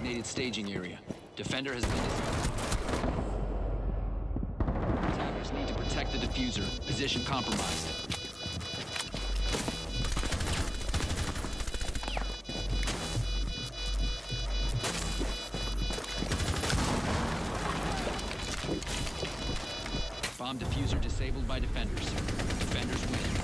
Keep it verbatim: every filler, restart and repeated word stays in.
designated staging area. Defender has been... Attackers need to protect the diffuser. Position compromised. Bomb diffuser disabled by defenders. Defenders win.